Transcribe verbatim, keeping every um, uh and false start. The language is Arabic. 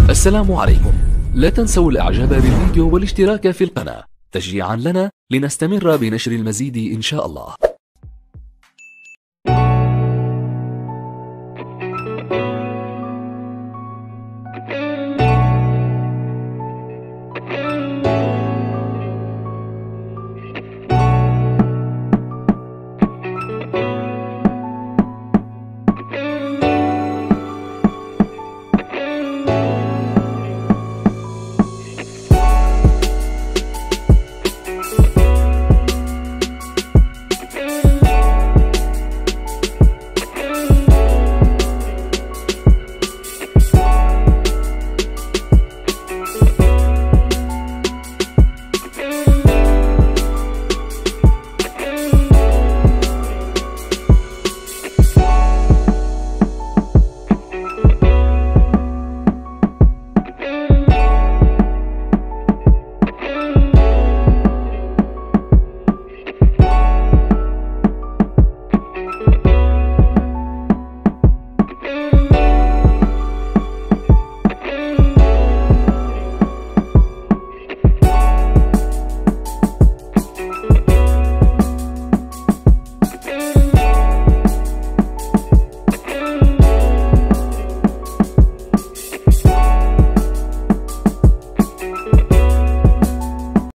السلام عليكم. لا تنسوا الاعجاب بالفيديو والاشتراك في القناة تشجيعا لنا لنستمر بنشر المزيد إن شاء الله.